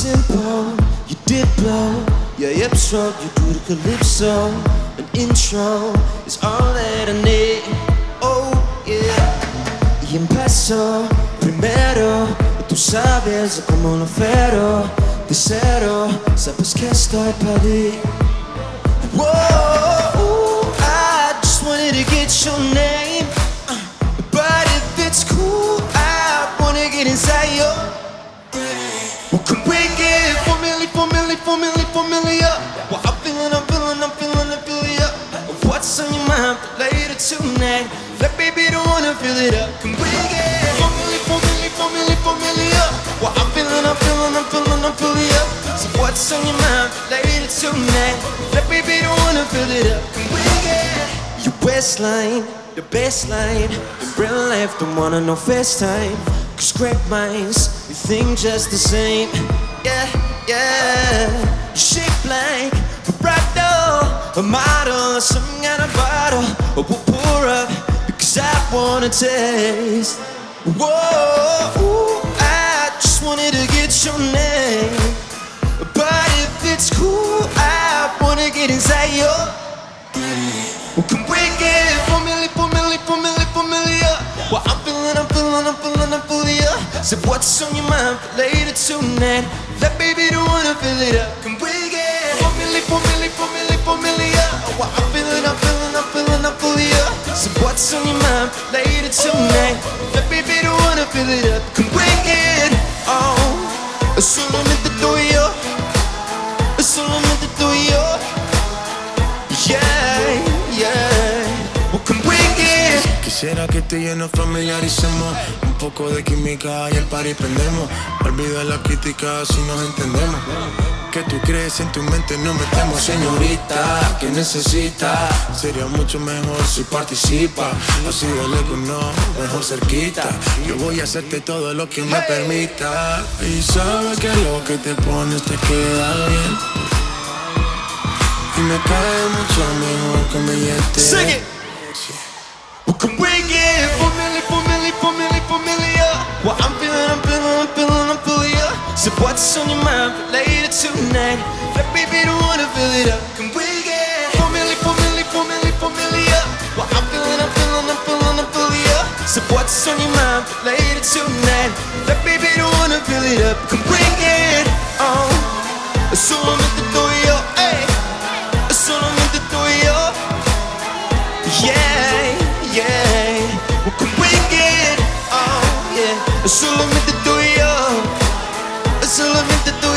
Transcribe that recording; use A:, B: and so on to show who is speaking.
A: simple, you did blow your hips stroke, you do the calypso. An intro is all that I need. Oh yeah. Y empezó primero, y tú sabes cómo lo quiero. De cero, sabes que estoy para ti. Whoa, I just wanted to get your name, but if it's cool, I wanna get inside your brain. Well, come we get familiar. Well, I'm feeling up. What's on your mind for later tonight? That baby don't wanna fill it up. Come we get familiar. Well, I'm feeling up. So what's on your mind for later tonight? That baby don't wanna fill it up. Come we get your waistline, the baseline. In real life, don't wanna know FaceTime. Cause great minds, we think just the same. Yeah. You shape like a Bratto, a model, or some kind of bottle. Or we'll pour up, because I wanna taste. Whoa, I just wanted to get your name, but if it's cool, I wanna get inside your brain. Well, come we get familiar. Well, I'm feeling up. So what's on your mind for later tonight? That baby don't wanna fill it up. Come we get familiar. Well, I'm feeling up. So what's on your mind for later tonight? That baby don't wanna fill it up. Come we get solamente tú y yo. Solamente tú y yo. Yeah. Well, come we get.
B: Quisiera que tú y yo nos familiaricemos, un poco de química y el party prendemos. Olvida la crítica si nos entendemos. Que tú crees en tu mente nos metemos. Señorita, ¿qué necesita? Sería mucho mejor si participa. Así de lejos no, mejor cerquita. Yo voy a hacerte todo lo que me permita. Y sabes que lo que te pones te queda bien. Y me cae mucho mejor que un billete.
A: Sing it! Well, come we get familiar. Well, I'm feeling familiar. So what's on your mind for later tonight? That baby don't wanna fill it up. Come we get familiar. Well, I'm feeling familiar. So what's on your mind for later tonight? That baby don't wanna fill it up. Come we get solamente tú y yo, ey. Solamente tú y yo. Yeah. Well, come we get solamente tú y yo. Solamente tú y yo.